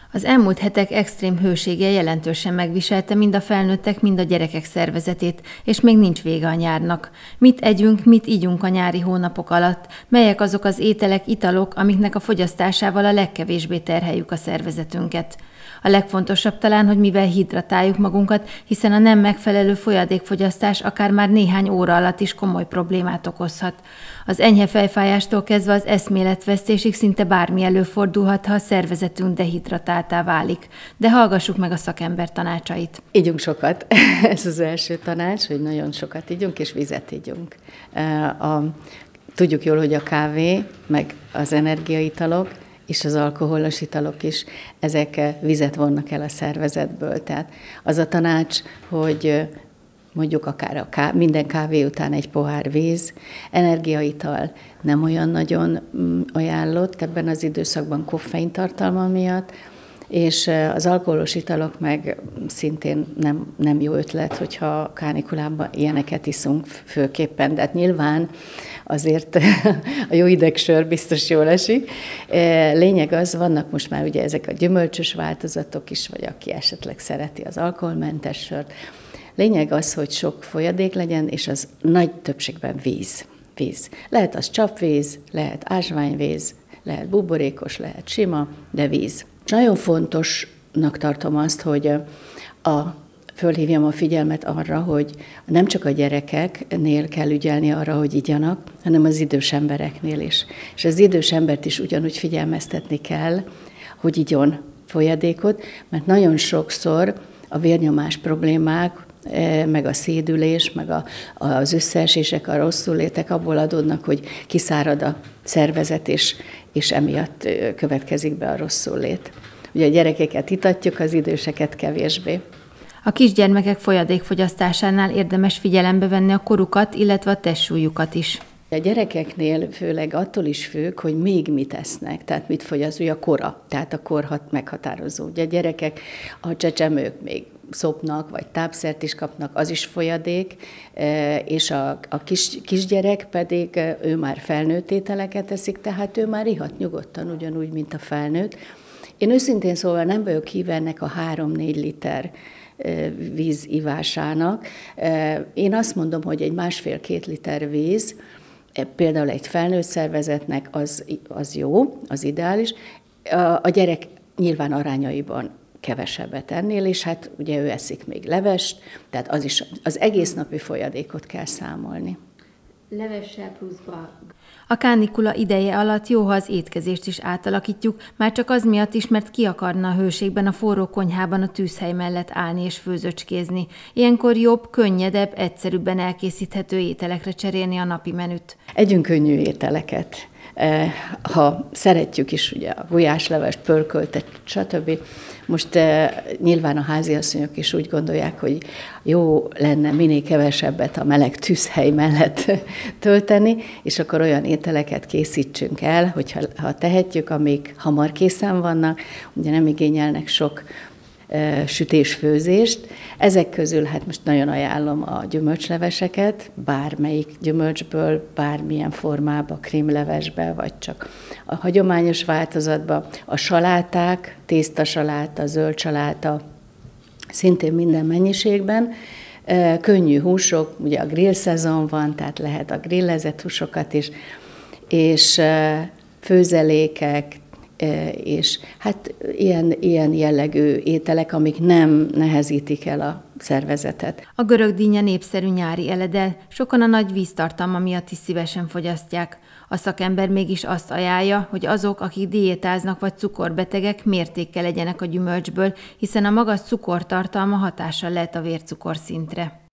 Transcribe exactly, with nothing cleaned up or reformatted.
Az elmúlt hetek extrém hősége jelentősen megviselte mind a felnőttek, mind a gyerekek szervezetét, és még nincs vége a nyárnak. Mit együnk, mit ígyunk a nyári hónapok alatt, melyek azok az ételek, italok, amiknek a fogyasztásával a legkevésbé terheljük a szervezetünket. A legfontosabb talán, hogy mivel hidratáljuk magunkat, hiszen a nem megfelelő folyadékfogyasztás akár már néhány óra alatt is komoly problémát okozhat. Az enyhe fejfájástól kezdve az eszméletvesztésig szinte bármi előfordulhat, ha a szervezetünk dehidratáltá válik. De hallgassuk meg a szakember tanácsait. Ígyunk sokat. Ez az első tanács, hogy nagyon sokat ígyunk, és vizet ígyunk. A, tudjuk jól, hogy a kávé, meg az energiaitalok, és az alkoholos italok is, ezek vizet vonnak el a szervezetből. Tehát az a tanács, hogy mondjuk akár a ká- minden kávé után egy pohár víz, energiaital nem olyan nagyon ajánlott ebben az időszakban koffein tartalma miatt, és az alkoholos italok meg szintén nem, nem jó ötlet, hogyha kánikulában ilyeneket iszunk főképpen, de hát nyilván azért a jó idegsör biztos jól esik. Lényeg az, vannak most már ugye ezek a gyümölcsös változatok is, vagy aki esetleg szereti az alkoholmentes sört. Lényeg az, hogy sok folyadék legyen, és az nagy többségben víz. víz. Lehet az csapvíz, lehet ázsványvíz, lehet buborékos, lehet sima, de víz. És nagyon fontosnak tartom azt, hogy a, fölhívjam a figyelmet arra, hogy nem csak a gyerekeknél kell ügyelni arra, hogy igyanak, hanem az idős embereknél is. És az idős embert is ugyanúgy figyelmeztetni kell, hogy igyon folyadékot, mert nagyon sokszor a vérnyomás problémák, meg a szédülés, meg a, az összeesések, a rosszulétek abból adódnak, hogy kiszárad a szervezet, és, és emiatt következik be a rosszulét. Ugye a gyerekeket itatjuk, az időseket kevésbé. A kisgyermekek folyadékfogyasztásánál érdemes figyelembe venni a korukat, illetve a testsúlyukat is. A gyerekeknél főleg attól is függ, hogy még mit esznek, tehát mit fogyaszt, ugye a kora, tehát a kor meghatározó. Ugye a gyerekek, a csecsemők még szopnak, vagy tápszert is kapnak, az is folyadék, és a, a kis, kisgyerek pedig, ő már felnőtt ételeket eszik, tehát ő már ihat nyugodtan, ugyanúgy, mint a felnőtt. Én őszintén szóval nem vagyok híve ennek a három-négy liter víz ivásának. Én azt mondom, hogy egy másfél-két liter víz, például egy felnőtt szervezetnek az, az jó, az ideális. A gyerek nyilván arányaiban kevesebbet ennél, és hát ugye ő eszik még levest, tehát az is az egész napi folyadékot kell számolni. Levessel pluszba. A kánikula ideje alatt jó, ha az étkezést is átalakítjuk, már csak az miatt is, mert ki akarna a hőségben a forró konyhában a tűzhely mellett állni és főzöcskézni. Ilyenkor jobb, könnyedebb, egyszerűbben elkészíthető ételekre cserélni a napi menüt. Együnk könnyű ételeket. Ha szeretjük is ugye a gulyáslevest, pörköltet, stb. Most eh, nyilván a háziasszonyok is úgy gondolják, hogy jó lenne minél kevesebbet a meleg tűzhely mellett tölteni, és akkor olyan ételeket készítsünk el, hogyha ha tehetjük, amik hamar készen vannak, ugye nem igényelnek sok eh, sütés-főzést. Ezek közül hát most nagyon ajánlom a gyümölcsleveseket, bármelyik gyümölcsből, bármilyen formában, krémlevesbe, vagy csak a hagyományos változatban. A saláták, tésztasaláta, zöld saláta, szintén minden mennyiségben. Könnyű húsok, ugye a grill szezon van, tehát lehet a grillezett húsokat is, és főzelékek, és hát ilyen, ilyen jellegű ételek, amik nem nehezítik el a szervezetet. A görögdínya népszerű nyári eledel, sokan a nagy víztartalma miatt is szívesen fogyasztják. A szakember mégis azt ajánlja, hogy azok, akik diétáznak vagy cukorbetegek, mértékkel legyenek a gyümölcsből, hiszen a magas cukortartalma hatással lehet a vércukorszintre.